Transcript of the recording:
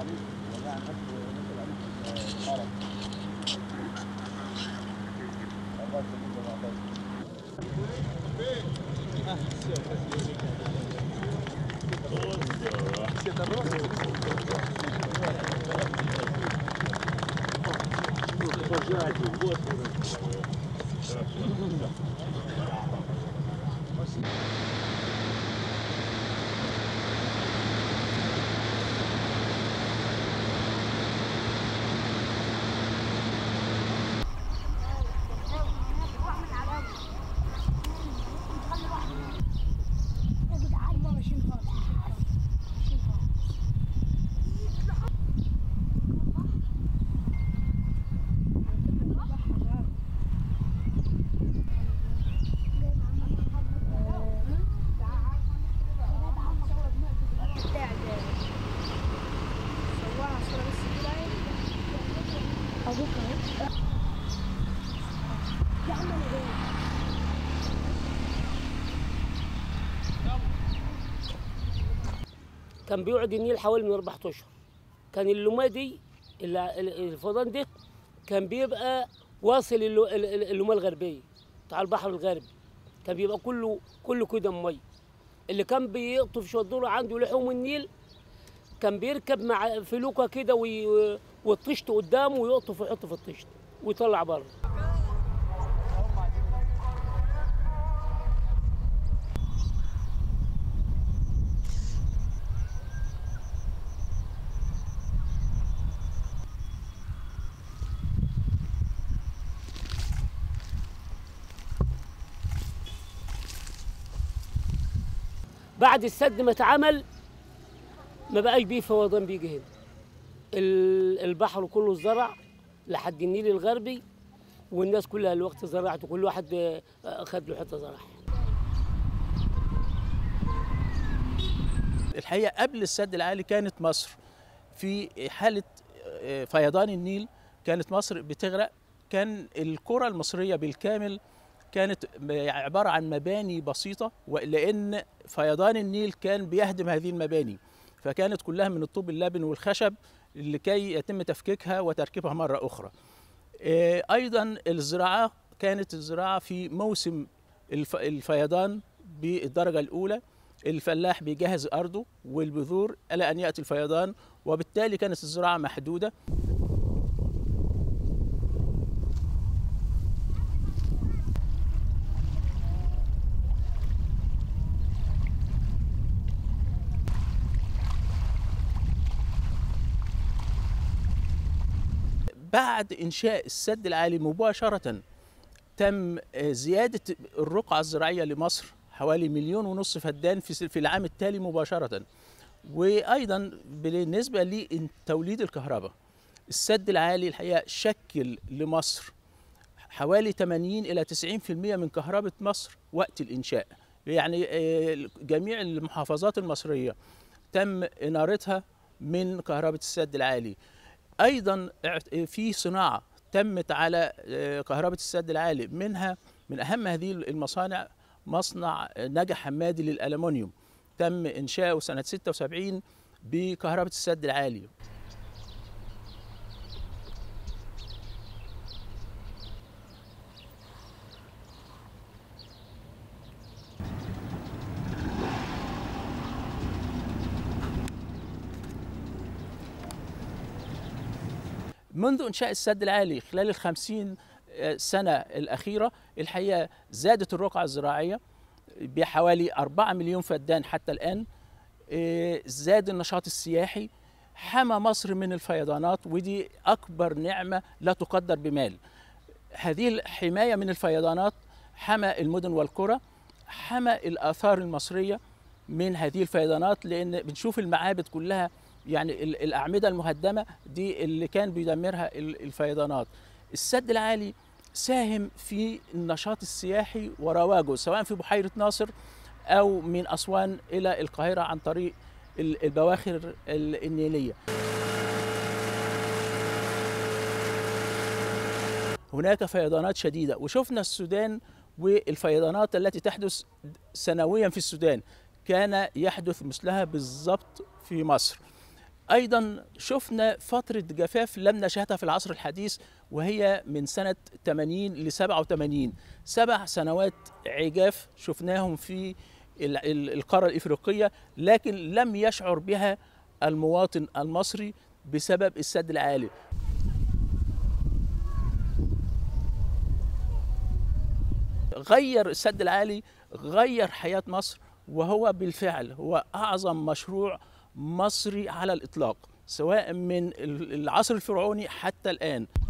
كان بيقعد النيل حوالي من 4 اشهر. كان اللومادي الفيضان ده كان بيبقى واصل اللومه الغربيه بتاع البحر الغربي، كان بيبقى كله كده ميه. اللي كان بيقطف شويه دول عنده لحوم النيل كان بيركب مع فلوكه كده والطشت قدامه ويقطف ويحط في الطشت ويطلع بره. بعد السد ما اتعمل ما بقاش بيه فيضان بيجي هنا. البحر كله اتزرع لحد النيل الغربي، والناس كلها الوقت زرعت وكل واحد خد له حته زرعها. الحقيقه قبل السد العالي كانت مصر في حاله فيضان النيل، كانت مصر بتغرق. كان القرى المصريه بالكامل كانت عبارة عن مباني بسيطة، لأن فيضان النيل كان بيهدم هذه المباني، فكانت كلها من الطوب اللبن والخشب لكي يتم تفكيكها وتركيبها مرة أخرى. أيضا الزراعة كانت الزراعة في موسم الفيضان بالدرجة الأولى، الفلاح بيجهز أرضه والبذور إلى أن يأتي الفيضان، وبالتالي كانت الزراعة محدودة. بعد إنشاء السد العالي مباشرة تم زيادة الرقعة الزراعية لمصر حوالي 1.5 مليون فدان في العام التالي مباشرة. وأيضا بالنسبة لتوليد الكهرباء، السد العالي الحقيقة شكل لمصر حوالي 80 إلى 90% من كهرباء مصر وقت الإنشاء. يعني جميع المحافظات المصرية تم إنارتها من كهرباء السد العالي. أيضا في صناعة تمت على كهرباء السد العالي، منها من أهم هذه المصانع مصنع نجا حمادي للألمنيوم، تم إنشاؤه سنة 76 بكهرباء السد العالي. منذ إنشاء السد العالي خلال ال50 سنة الأخيرة الحقيقة زادت الرقعة الزراعية بحوالي 4 مليون فدان حتى الآن. زاد النشاط السياحي، حمى مصر من الفيضانات، ودي أكبر نعمة لا تقدر بمال. هذه الحماية من الفيضانات حمى المدن والقرى، حمى الآثار المصرية من هذه الفيضانات، لأن بنشوف المعابد كلها يعني الأعمدة المهدمة دي اللي كان بيدمرها الفيضانات. السد العالي ساهم في النشاط السياحي ورواجه، سواء في بحيرة ناصر أو من أسوان إلى القاهرة عن طريق البواخر النيلية. هناك فيضانات شديدة، وشفنا السودان والفيضانات التي تحدث سنويا في السودان كان يحدث مثلها بالضبط في مصر. أيضا شفنا فترة جفاف لم نشهدها في العصر الحديث، وهي من سنة 80 ل 87، 7 سنوات عجاف شفناهم في القارة الإفريقية، لكن لم يشعر بها المواطن المصري بسبب السد العالي. غير السد العالي، غير حياة مصر، وهو بالفعل هو أعظم مشروع مصري على الإطلاق، سواء من العصر الفرعوني حتى الآن.